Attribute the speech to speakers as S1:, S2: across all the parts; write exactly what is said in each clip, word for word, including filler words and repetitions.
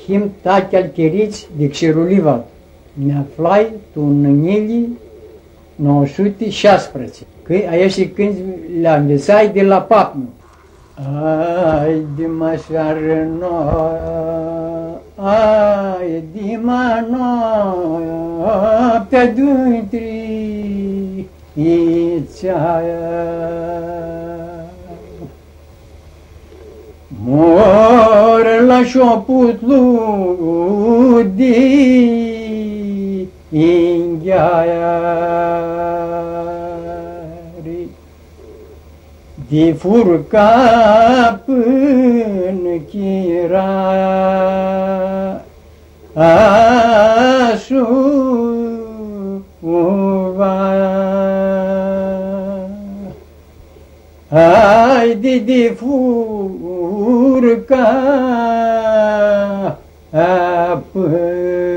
S1: schimb tachial cheriți de xerulivat. Ne aflai tu în nili nouă sute șaisprezece. Că aia și când le învățai de la papnu. Ai de mașară nouă, ai de manoa, pe dântri ițaia. Mor la șoput ludi ingheaia. De furca până chiraia asuvaia. Hai de de furca până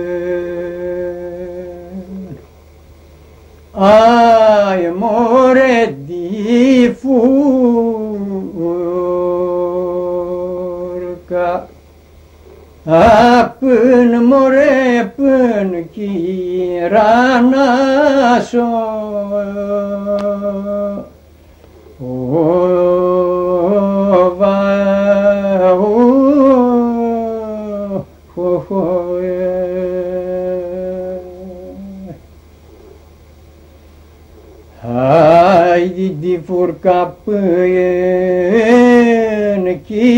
S1: ai more de furca până more până chirana so. O va o ho ho hai de furca până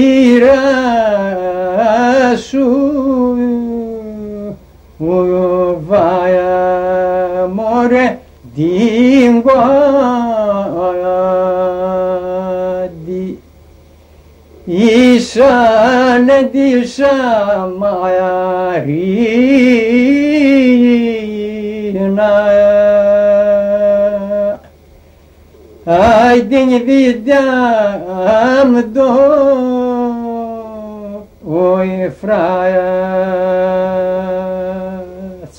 S1: chirasu o vaia more din guadi isane di samarina. Ai din videam do oi fraiaț.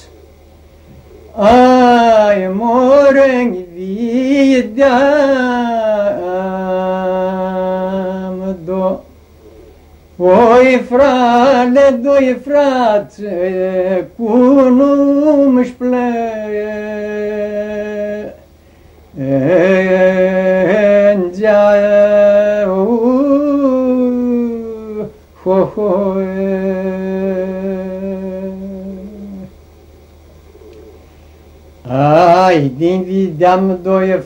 S1: Ai more videam do oi frale doi frațe cu nu-mi șplăie. Enjaia ho ho ai din videam doi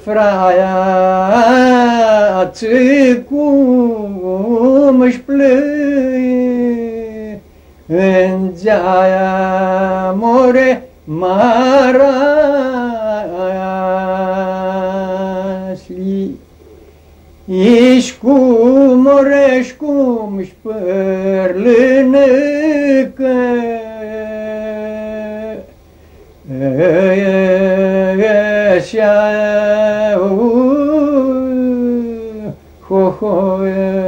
S1: fraiați cum își plâie. Enjaia more mara ești cum orești cum își părlânăcă. Așa ho ho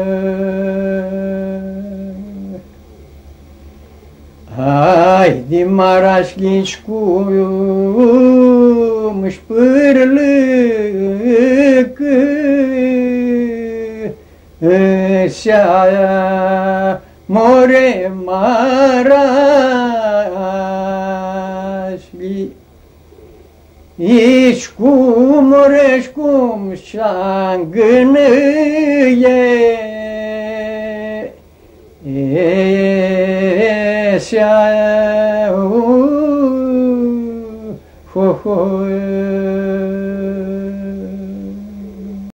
S1: hai de marașlici cum își părlânăcă. Așa more marașli ești cum orești cum și-angânăie. Așa ho ho